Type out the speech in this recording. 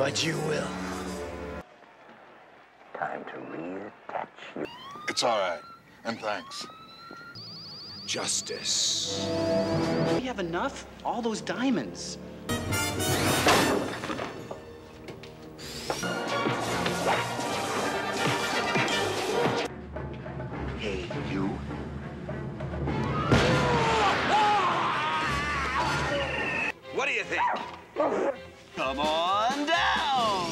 But you will. Time to reattach you. It's all right. And thanks. Justice. We have enough? All those diamonds. Hey, you. What do you think? Come on.